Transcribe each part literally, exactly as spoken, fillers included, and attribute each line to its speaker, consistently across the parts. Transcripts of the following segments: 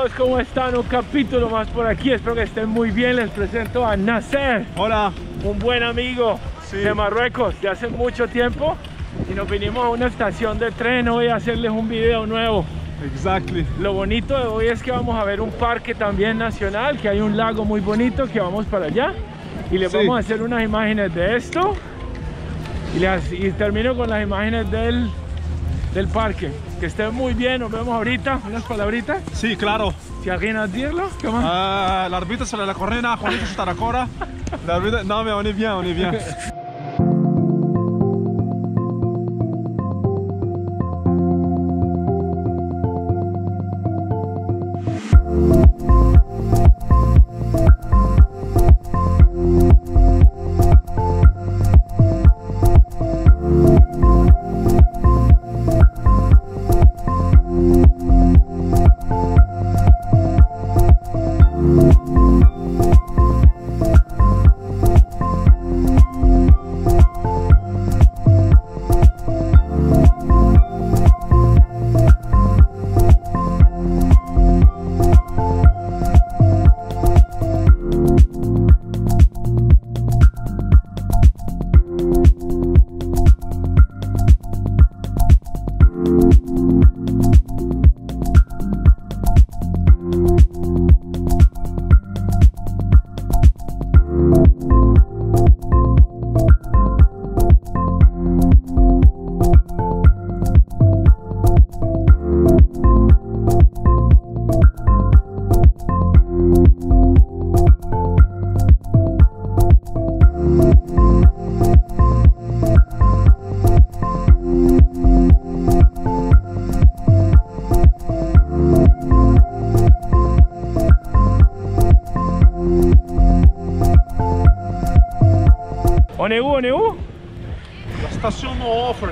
Speaker 1: todos, ¿cómo están? Un capítulo más por aquí, espero que estén muy bien. Les presento a Nasser.
Speaker 2: Hola.
Speaker 1: Un buen amigo, sí, de Marruecos de hace mucho tiempo, y nos vinimos a una estación de tren hoy a hacerles un video nuevo.
Speaker 2: Exactly.
Speaker 1: Lo bonito de hoy es que vamos a ver un parque también nacional, que hay un lago muy bonito que vamos para allá, y les sí. vamos a hacer unas imágenes de esto y, las, y termino con las imágenes del, del parque. Que estén muy bien, nos vemos ahorita. Unas palabritas.
Speaker 2: Sí, claro.
Speaker 1: ¿Si alguien a dirlo? ¿Cómo?
Speaker 2: Uh, L'arbitre sur la correna, Juanito Chutaracora. L'arbitre, non mais on est bien, on est bien.
Speaker 1: On est où? On est où?
Speaker 2: La station Monthofer.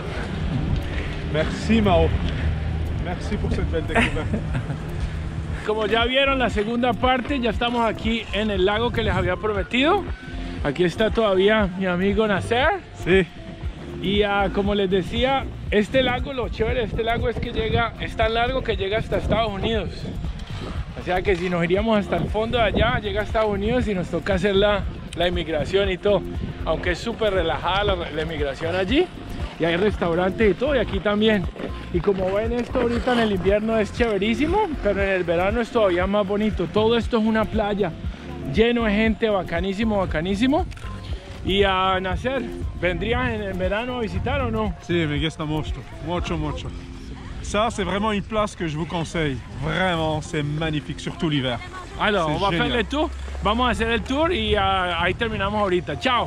Speaker 2: Merci Mao. Merci pour cette belle découverte.
Speaker 1: Como ya vieron la segunda parte, ya estamos aquí en el lago que les había prometido. Aquí está todavía mi amigo Nasser.
Speaker 2: Sí.
Speaker 1: Y uh, como les decía, este lago, lo chévere de este lago es que llega, es tan largo que llega hasta Estados Unidos. O sea que si nos iríamos hasta el fondo de allá, llega a Estados Unidos y nos toca hacer la, la inmigración y todo. Aunque es súper relajada la, la inmigración allí, y hay restaurantes y todo, y aquí también. Y como ven, esto ahorita en el invierno es chéverísimo, pero en el verano es todavía más bonito. Todo esto es una playa lleno de gente, bacanísimo, bacanísimo. Y a Nasser, ¿vendrías en el verano a visitar o no?
Speaker 2: Sí, me gusta mucho, mucho, mucho. Ça, c'est vraiment une place que je vous conseille. Vraiment, c'est magnifique, surtout l'hiver.
Speaker 1: Alors, on va faire le tour. Vamos a hacer el tour y uh, ahí terminamos ahorita. Chao.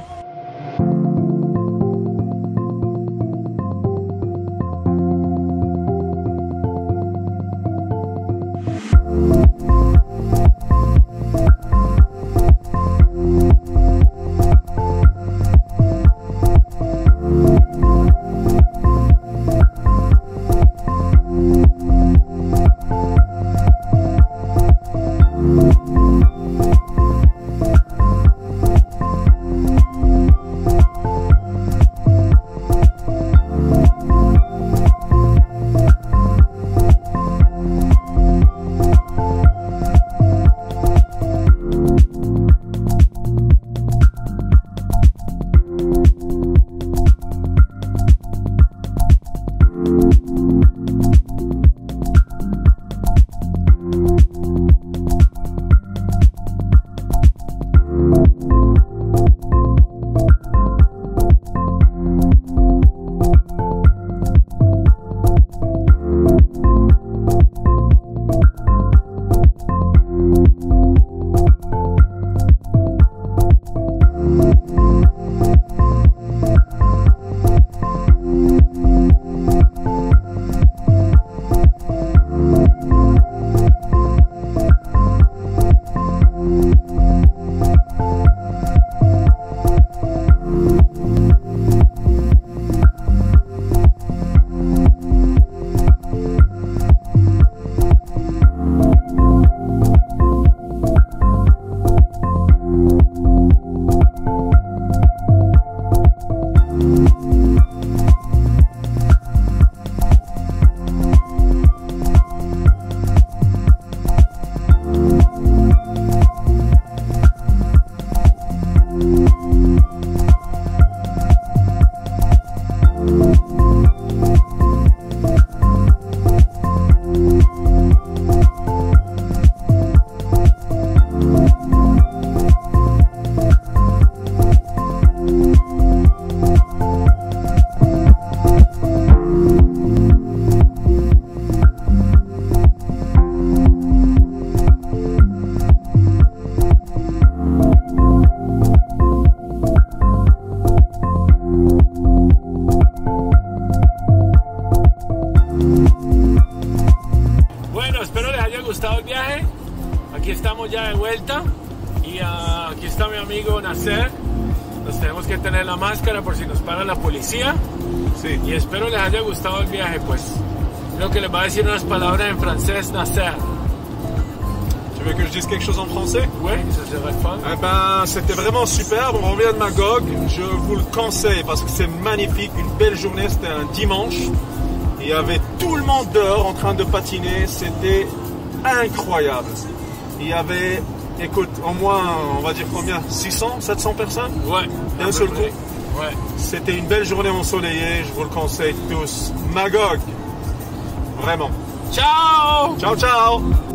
Speaker 1: estamos ya de vuelta y uh, aquí está mi amigo Nasser. Nos tenemos que tener la máscara por si nos para la policía.
Speaker 2: Sí.
Speaker 1: Y espero les haya gustado el viaje, pues. Creo que les va a decir unas palabras en francés, Nasser.
Speaker 2: Tu veux que je dise quelque chose en français?
Speaker 1: Oui, ça serait fun.
Speaker 2: Eh ben, c'était vraiment superbe. On revient de Magog. Je vous le conseille parce que c'est magnifique. Une belle journée. C'était un dimanche. Il y avait tout le monde dehors en train de patiner. C'était incroyable. Il y avait, écoute, au moins, on va dire combien? six cents, sept cents personnes?
Speaker 1: Ouais.
Speaker 2: D'un seul coup.
Speaker 1: Ouais.
Speaker 2: C'était une belle journée ensoleillée. Je vous le conseille tous. Magog. Vraiment.
Speaker 1: Ciao!
Speaker 2: Ciao, ciao!